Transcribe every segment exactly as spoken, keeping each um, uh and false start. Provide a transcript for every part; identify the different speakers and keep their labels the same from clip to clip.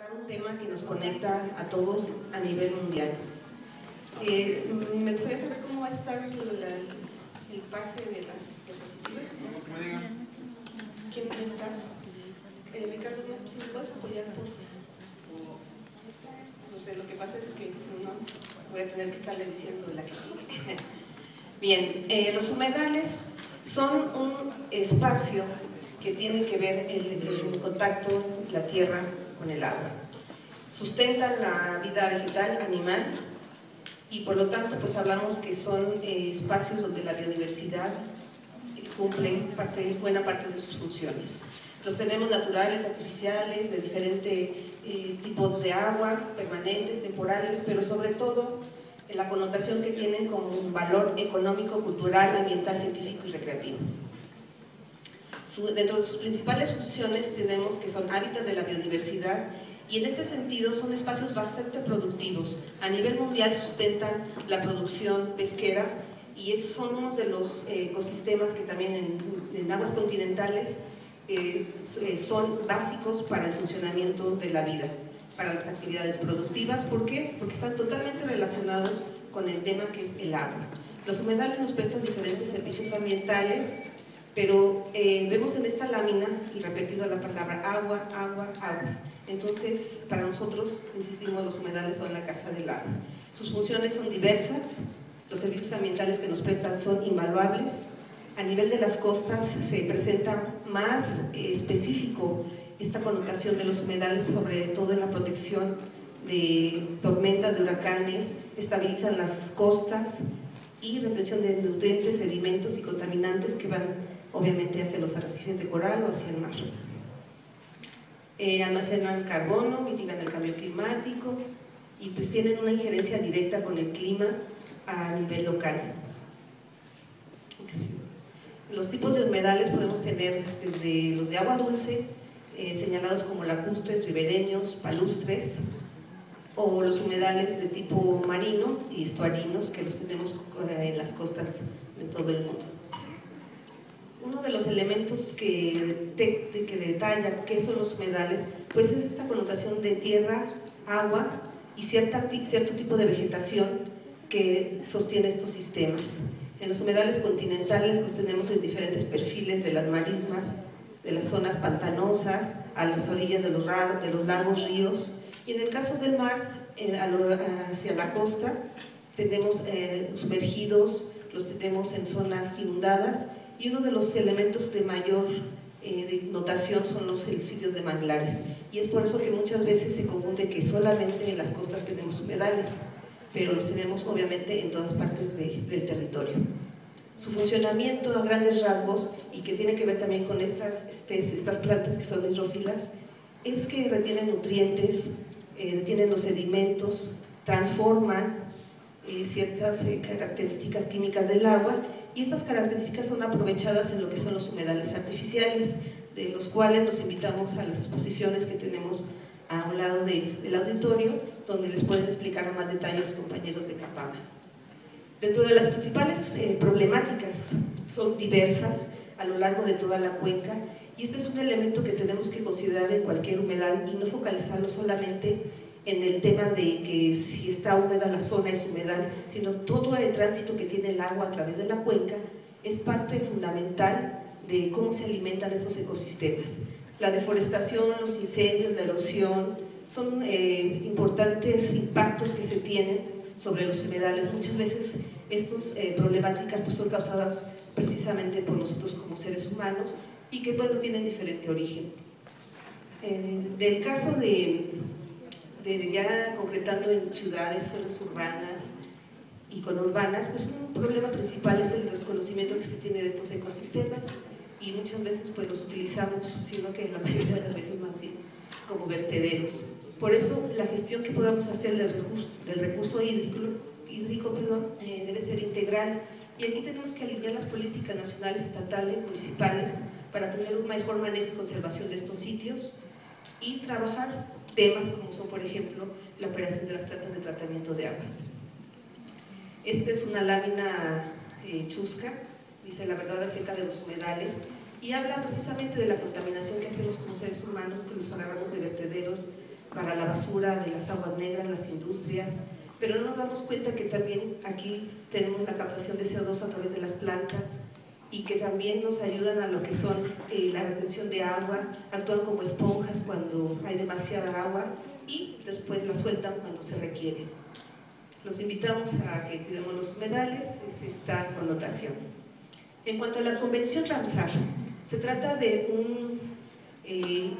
Speaker 1: un tema que nos conecta a todos a nivel mundial. Eh, me gustaría saber cómo va a estar el, el pase de las diapositivas. ¿Quién va a estar? Eh, Ricardo, si me puedes apoyar, por favor. No sé, lo que pasa es que si no, voy a tener que estarle diciendo la que sigue. Bien, eh, los humedales son un espacio que tiene que ver el, el contacto de la tierra con el agua. Sustentan la vida vegetal, animal, y por lo tanto pues hablamos que son eh, espacios donde la biodiversidad eh, cumple parte, buena parte de sus funciones. Los tenemos naturales, artificiales, de diferentes eh, tipos de agua, permanentes, temporales, pero sobre todo eh, la connotación que tienen como un valor económico, cultural, ambiental, científico y recreativo. Su, dentro de sus principales funciones tenemos que son hábitat de la biodiversidad, y en este sentido son espacios bastante productivos. A nivel mundial sustentan la producción pesquera y es, son unos de los eh, ecosistemas que también en, en aguas continentales eh, son básicos para el funcionamiento de la vida, para las actividades productivas. ¿Por qué? Porque están totalmente relacionados con el tema que es el agua. Los humedales nos prestan diferentes servicios ambientales, pero eh, vemos en esta lámina, y repetido la palabra agua, agua, agua. Entonces, para nosotros, insistimos, los humedales son la casa del agua. Sus funciones son diversas, los servicios ambientales que nos prestan son invaluables. A nivel de las costas se presenta más eh, específico esta connotación de los humedales, sobre todo en la protección de tormentas, de huracanes, estabilizan las costas y retención de nutrientes, sedimentos y contaminantes que van obviamente hacia los arrecifes de coral o hacia el mar. Eh, almacenan carbono, mitigan el cambio climático y pues tienen una injerencia directa con el clima a nivel local. Los tipos de humedales podemos tener desde los de agua dulce, eh, señalados como lacustres, ribereños, palustres, o los humedales de tipo marino y estuarinos, que los tenemos en las costas de todo el mundo. Uno de los elementos que, de, de, que detalla qué son los humedales, pues es esta connotación de tierra, agua y cierta, cierto tipo de vegetación que sostiene estos sistemas. En los humedales continentales pues tenemos en diferentes perfiles de las marismas, de las zonas pantanosas, a las orillas de los, de los lagos, ríos, y en el caso del mar, eh, hacia la costa, tenemos eh, sumergidos, los tenemos en zonas inundadas, y uno de los elementos de mayor eh, de notación son los sitios de manglares, y es por eso que muchas veces se confunde que solamente en las costas tenemos humedales, pero los tenemos obviamente en todas partes de, del territorio. Su funcionamiento a grandes rasgos, y que tiene que ver también con estas especies, estas plantas que son hidrófilas, es que retienen nutrientes, eh, retienen los sedimentos, transforman eh, ciertas eh, características químicas del agua, y estas características son aprovechadas en lo que son los humedales artificiales, de los cuales los invitamos a las exposiciones que tenemos a un lado de, del auditorio, donde les pueden explicar a más detalle los compañeros de CAPAMA. Dentro de las principales eh, problemáticas, son diversas a lo largo de toda la cuenca, y este es un elemento que tenemos que considerar en cualquier humedal y no focalizarlo solamente en el tema de que si está húmeda la zona es humedal, sino todo el tránsito que tiene el agua a través de la cuenca es parte fundamental de cómo se alimentan esos ecosistemas. La deforestación, los incendios, la erosión, son eh, importantes impactos que se tienen sobre los humedales. Muchas veces estas eh, problemáticas pues, son causadas precisamente por nosotros como seres humanos, y que bueno, tienen diferente origen. Eh, del caso de, de ya concretando en ciudades, zonas urbanas y conurbanas, pues un problema principal es el desconocimiento que se tiene de estos ecosistemas, y muchas veces pues los utilizamos, sino que la mayoría de las veces más bien como vertederos. Por eso la gestión que podamos hacer del recurso, del recurso hídrico, hídrico perdón, eh, debe ser integral, y aquí tenemos que alinear las políticas nacionales, estatales, municipales, para tener un mejor manejo y conservación de estos sitios, y trabajar temas como son, por ejemplo, la operación de las plantas de tratamiento de aguas. Esta es una lámina eh, chusca, dice la verdad acerca de los humedales, y habla precisamente de la contaminación que hacemos como seres humanos, que nos agarramos de vertederos para la basura de las aguas negras, las industrias, pero no nos damos cuenta que también aquí tenemos la captación de C O dos a través de las plantas y que también nos ayudan a lo que son eh, la retención de agua, actúan como esponjas cuando hay demasiada agua y después la sueltan cuando se requiere. Los invitamos a que cuidemos los humedales, es esta connotación. En cuanto a la Convención Ramsar, se trata de un, eh,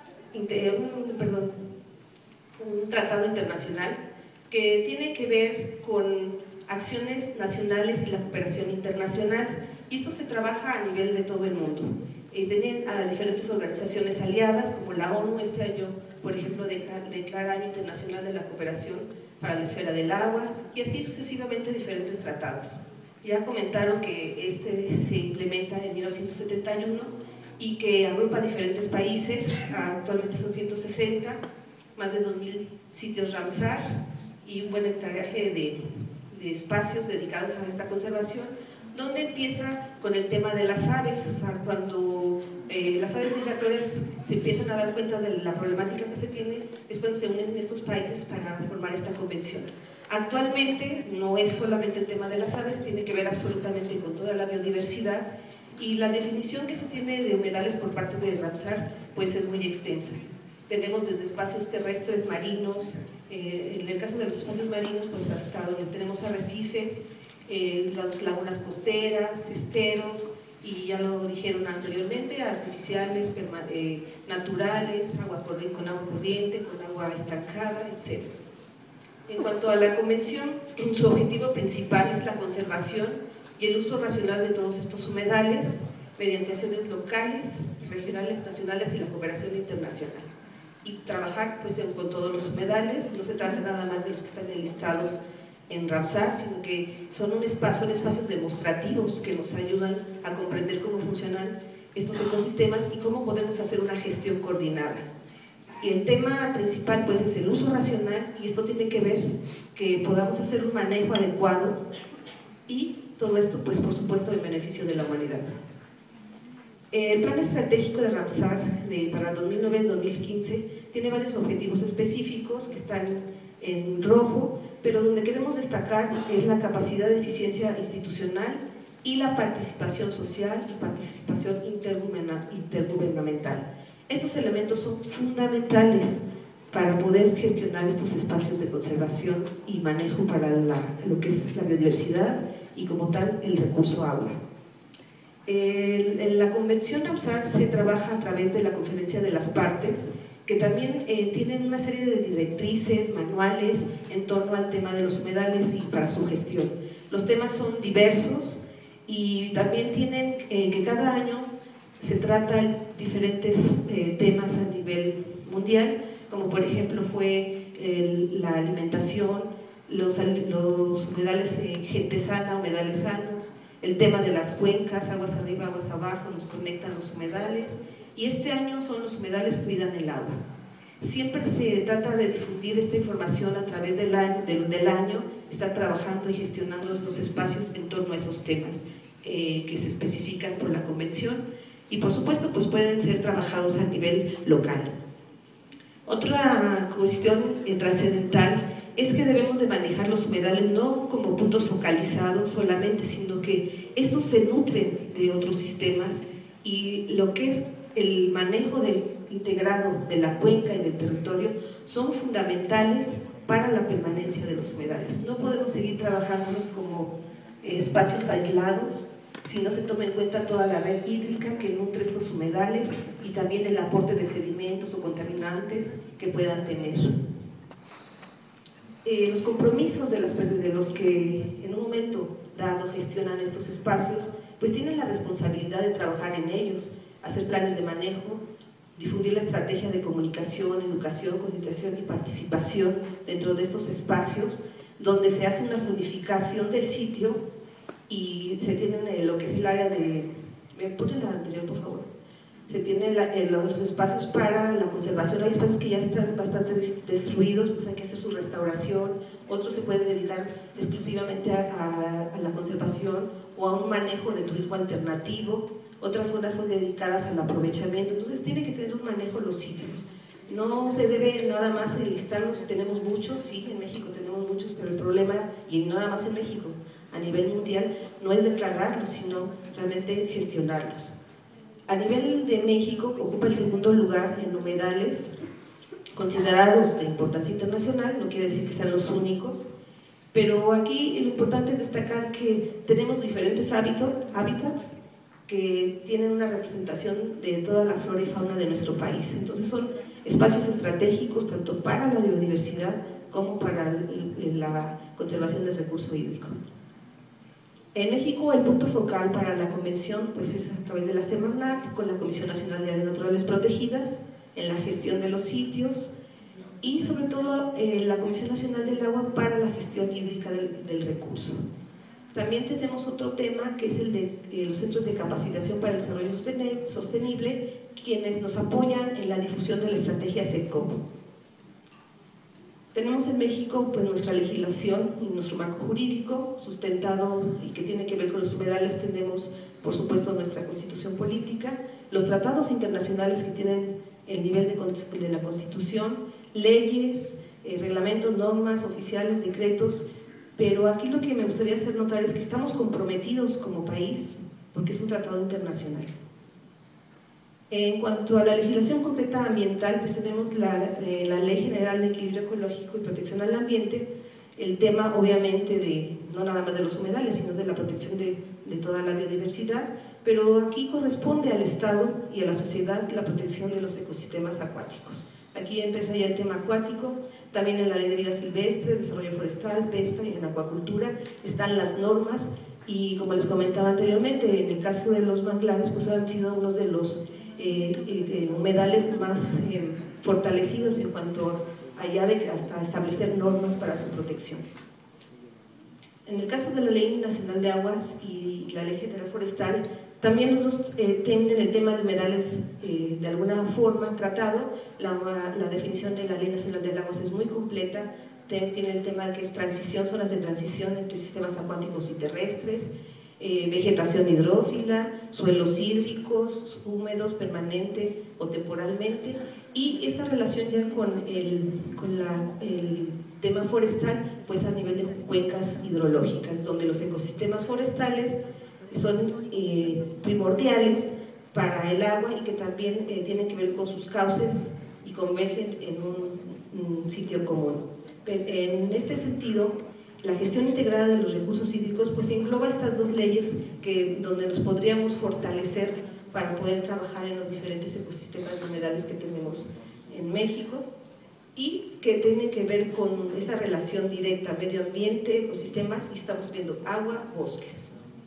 Speaker 1: un, perdón, un tratado internacional que tiene que ver con acciones nacionales y la cooperación internacional, y esto se trabaja a nivel de todo el mundo. Eh, tienen a diferentes organizaciones aliadas, como la ONU este año, por ejemplo, declara Año Internacional de la Cooperación para la Esfera del Agua, y así sucesivamente diferentes tratados. Ya comentaron que este se implementa en mil novecientos setenta y uno y que agrupa diferentes países, actualmente son ciento sesenta, más de dos mil sitios Ramsar y un buen hectareaje de, de espacios dedicados a esta conservación, donde empieza con el tema de las aves. O sea, cuando eh, las aves migratorias se empiezan a dar cuenta de la problemática que se tiene, es cuando se unen estos países para formar esta convención. Actualmente no es solamente el tema de las aves, tiene que ver absolutamente con toda la biodiversidad, y la definición que se tiene de humedales por parte de Ramsar pues es muy extensa. Tenemos desde espacios terrestres, marinos, eh, en el caso de los espacios marinos pues hasta donde tenemos arrecifes, eh, las lagunas costeras, esteros, y ya lo dijeron anteriormente, artificiales, eh, naturales, agua corriente, con agua corriente, con agua estancada, etcétera. En cuanto a la convención, su objetivo principal es la conservación y el uso racional de todos estos humedales mediante acciones locales, regionales, nacionales y la cooperación internacional. Y trabajar pues, con todos los humedales, no se trata nada más de los que están enlistados en Ramsar, sino que son, un espacio, son espacios demostrativos que nos ayudan a comprender cómo funcionan estos ecosistemas y cómo podemos hacer una gestión coordinada. Y el tema principal pues es el uso racional, y esto tiene que ver que podamos hacer un manejo adecuado, y todo esto pues por supuesto en beneficio de la humanidad. El plan estratégico de Ramsar de, para dos mil nueve a dos mil quince tiene varios objetivos específicos que están en rojo, pero donde queremos destacar es la capacidad de eficiencia institucional y la participación social y participación intergubernamental. Estos elementos son fundamentales para poder gestionar estos espacios de conservación y manejo para la, lo que es la biodiversidad y como tal el recurso agua. El, en la Convención Ramsar se trabaja a través de la Conferencia de las Partes, que también eh, tienen una serie de directrices, manuales en torno al tema de los humedales y para su gestión. Los temas son diversos y también tienen eh, que cada año se tratan diferentes eh, temas a nivel mundial, como por ejemplo fue el, la alimentación, los, los humedales de gente sana, humedales sanos, el tema de las cuencas, aguas arriba, aguas abajo, nos conectan los humedales, y este año son los humedales cuidan el agua. Siempre se trata de difundir esta información a través del año, del, del año estar trabajando y gestionando estos espacios en torno a esos temas eh, que se especifican por la convención, y por supuesto pues pueden ser trabajados a nivel local. Otra cuestión eh, trascendental es que debemos de manejar los humedales no como puntos focalizados solamente, sino que estos se nutren de otros sistemas, y lo que es el manejo del integrado de la cuenca y del territorio son fundamentales para la permanencia de los humedales. No podemos seguir trabajando como eh, espacios aislados si no se toma en cuenta toda la red hídrica que nutre estos humedales y también el aporte de sedimentos o contaminantes que puedan tener. Eh, los compromisos de, las, de los que en un momento dado gestionan estos espacios, pues tienen la responsabilidad de trabajar en ellos, hacer planes de manejo, difundir la estrategia de comunicación, educación, concientización y participación dentro de estos espacios, donde se hace una zonificación del sitio y se tienen lo que es el área de… ¿Me pone la anterior, por favor? Se tienen la, eh, los espacios para la conservación. Hay espacios que ya están bastante destruidos, pues hay que hacer su restauración. Otros se pueden dedicar exclusivamente a, a, a la conservación o a un manejo de turismo alternativo. Otras zonas son dedicadas al aprovechamiento. Entonces tiene que tener un manejo los sitios. No se debe nada más enlistarlos, tenemos muchos, sí, en México tenemos muchos, pero el problema, y no nada más en México, a nivel mundial, no es declararlos, sino realmente gestionarlos. A nivel de México, ocupa el segundo lugar en humedales considerados de importancia internacional, no quiere decir que sean los únicos, pero aquí lo importante es destacar que tenemos diferentes hábitos, hábitats que tienen una representación de toda la flora y fauna de nuestro país. Entonces son espacios estratégicos tanto para la biodiversidad como para la conservación del recurso hídrico. En México el punto focal para la convención pues, es a través de la Semarnat, con la Comisión Nacional de Áreas Naturales Protegidas, en la gestión de los sitios y sobre todo eh, la Comisión Nacional del Agua para la gestión hídrica del, del recurso. También tenemos otro tema que es el de eh, los centros de capacitación para el desarrollo sostenible, quienes nos apoyan en la difusión de la estrategia SECOP. Tenemos en México pues, nuestra legislación y nuestro marco jurídico sustentado y que tiene que ver con los humedales. Tenemos por supuesto nuestra constitución política, los tratados internacionales que tienen el nivel de, de la Constitución, leyes, eh, reglamentos, normas oficiales, decretos. Pero aquí lo que me gustaría hacer notar es que estamos comprometidos como país, porque es un tratado internacional. En cuanto a la legislación concreta ambiental, pues tenemos la, eh, la Ley General de Equilibrio Ecológico y Protección al Ambiente, el tema obviamente de, no nada más de los humedales, sino de la protección de, de toda la biodiversidad, pero aquí corresponde al Estado y a la sociedad la protección de los ecosistemas acuáticos. Aquí empieza ya el tema acuático, también en la Ley de Vida Silvestre, Desarrollo Forestal, Pesca y en Acuacultura están las normas y como les comentaba anteriormente, en el caso de los manglares pues han sido unos de los eh, eh, humedales más eh, fortalecidos en cuanto allá de hasta establecer normas para su protección. En el caso de la Ley Nacional de Aguas y la Ley General Forestal, también los dos eh, tienen el tema de humedales eh, de alguna forma tratado. La, la definición de la Ley Nacional del Agua es muy completa, tiene el tema que es transición, zonas de transición entre sistemas acuáticos y terrestres, eh, vegetación hidrófila, suelos hídricos, húmedos permanente o temporalmente, y esta relación ya con el, con la, el tema forestal, pues a nivel de cuencas hidrológicas, donde los ecosistemas forestales son eh, primordiales para el agua y que también eh, tienen que ver con sus cauces y convergen en un, un sitio común. En este sentido, la gestión integrada de los recursos hídricos pues engloba estas dos leyes que, donde nos podríamos fortalecer para poder trabajar en los diferentes ecosistemas humedales que tenemos en México y que tienen que ver con esa relación directa medio ambiente, ecosistemas, y estamos viendo agua, bosques.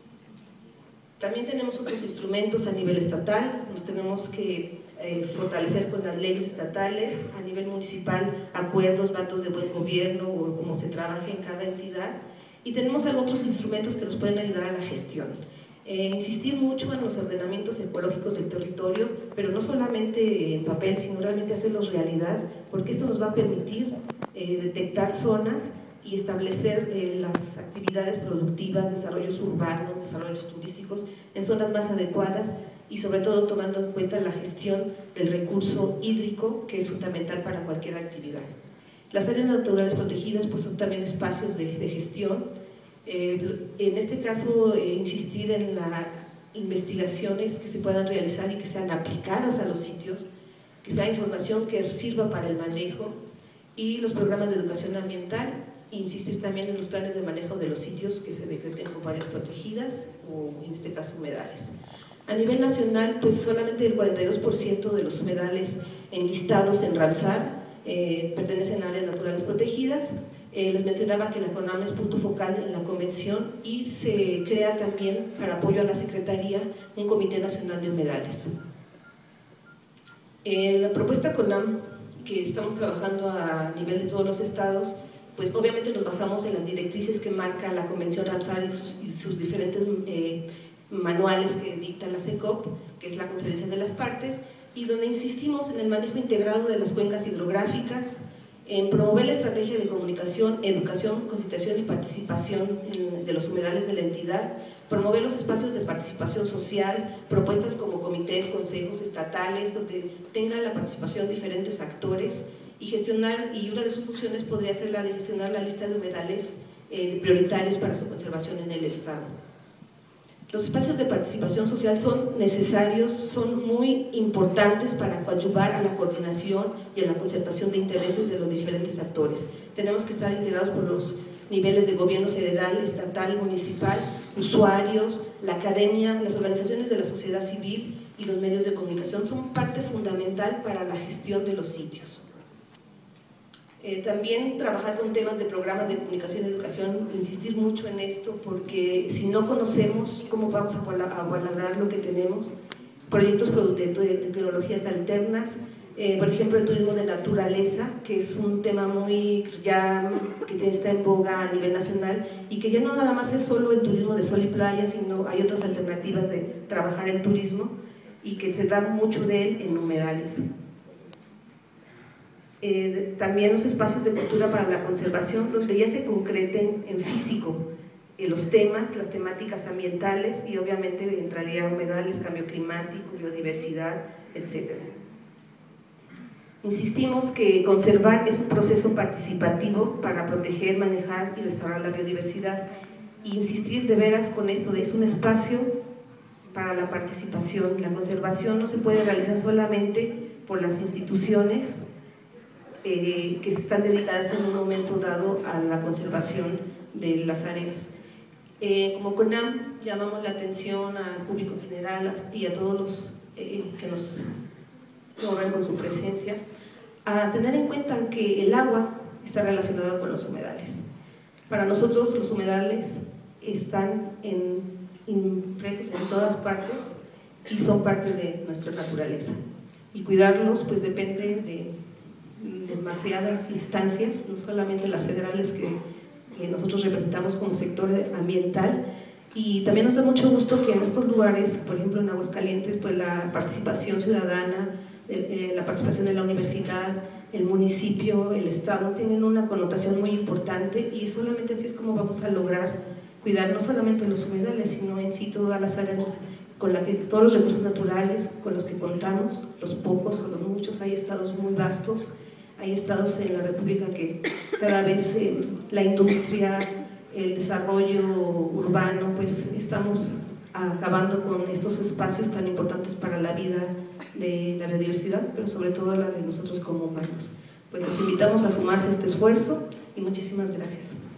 Speaker 1: También tenemos otros instrumentos a nivel estatal, nos tenemos que eh, fortalecer con las leyes estatales, a nivel municipal, acuerdos, bandos de buen gobierno o cómo se trabaja en cada entidad, y tenemos otros instrumentos que nos pueden ayudar a la gestión. Eh, insistir mucho en los ordenamientos ecológicos del territorio, pero no solamente en papel, sino realmente hacerlos realidad, porque esto nos va a permitir eh, detectar zonas y establecer eh, las actividades productivas, desarrollos urbanos, desarrollos turísticos en zonas más adecuadas y sobre todo tomando en cuenta la gestión del recurso hídrico, que es fundamental para cualquier actividad. Las áreas naturales protegidas pues, son también espacios de, de gestión. Eh, en este caso, eh, insistir en las investigaciones que se puedan realizar y que sean aplicadas a los sitios, que sea información que sirva para el manejo, y los programas de educación ambiental, insistir también en los planes de manejo de los sitios que se decreten como áreas protegidas o en este caso humedales. A nivel nacional, pues solamente el cuarenta y dos por ciento de los humedales enlistados en Ramsar eh, pertenecen a áreas naturales protegidas. Eh, les mencionaba que la CONAM es punto focal en la convención y se crea también, para apoyo a la Secretaría, un Comité Nacional de Humedales. Eh, la propuesta CONAM, que estamos trabajando a nivel de todos los estados, pues obviamente nos basamos en las directrices que marca la Convención Ramsar y sus, y sus diferentes eh, manuales que dicta la SECOP, que es la Conferencia de las Partes, y donde insistimos en el manejo integrado de las cuencas hidrográficas, en promover la estrategia de comunicación, educación, concientización y participación en, de los humedales de la entidad, promover los espacios de participación social, propuestas como comités, consejos estatales, donde tengan la participación diferentes actores, y gestionar, y una de sus funciones podría ser la de gestionar la lista de humedales eh, prioritarios para su conservación en el Estado. Los espacios de participación social son necesarios, son muy importantes para coadyuvar a la coordinación y a la concertación de intereses de los diferentes actores. Tenemos que estar integrados por los niveles de gobierno federal, estatal, municipal, usuarios, la academia, las organizaciones de la sociedad civil y los medios de comunicación son parte fundamental para la gestión de los sitios. Eh, también trabajar con temas de programas de comunicación y educación, insistir mucho en esto, porque si no conocemos cómo vamos a valorar lo que tenemos, proyectos de, de, de tecnologías alternas, eh, por ejemplo el turismo de naturaleza, que es un tema muy ya que está en boga a nivel nacional, y que ya no nada más es solo el turismo de sol y playa, sino hay otras alternativas de trabajar el turismo, y que se da mucho de él en humedales. Eh, también los espacios de cultura para la conservación, donde ya se concreten en físico eh, los temas, las temáticas ambientales, y obviamente entraría humedales, cambio climático, biodiversidad, etcétera. Insistimos que conservar es un proceso participativo para proteger, manejar y restaurar la biodiversidad, y insistir de veras con esto, de es un espacio para la participación. La conservación no se puede realizar solamente por las instituciones Eh, que están dedicadas en un momento dado a la conservación de las áreas. Eh, como CONAM llamamos la atención al público en general y a todos los eh, que nos honran con su presencia, a tener en cuenta que el agua está relacionada con los humedales. Para nosotros los humedales están en, impresos en todas partes y son parte de nuestra naturaleza, y cuidarlos pues depende de demasiadas instancias, no solamente las federales que, que nosotros representamos como sector ambiental, y también nos da mucho gusto que en estos lugares, por ejemplo en Aguascalientes, pues la participación ciudadana, eh, la participación de la universidad, el municipio, el estado, tienen una connotación muy importante, y solamente así es como vamos a lograr cuidar no solamente los humedales, sino en sí todas las áreas con la que, todos los recursos naturales con los que contamos, los pocos o los muchos. Hay estados muy vastos, hay estados en la República que cada vez eh, la industria, el desarrollo urbano, pues estamos acabando con estos espacios tan importantes para la vida de la biodiversidad, pero sobre todo la de nosotros como humanos. Pues los invitamos a sumarse a este esfuerzo, y muchísimas gracias.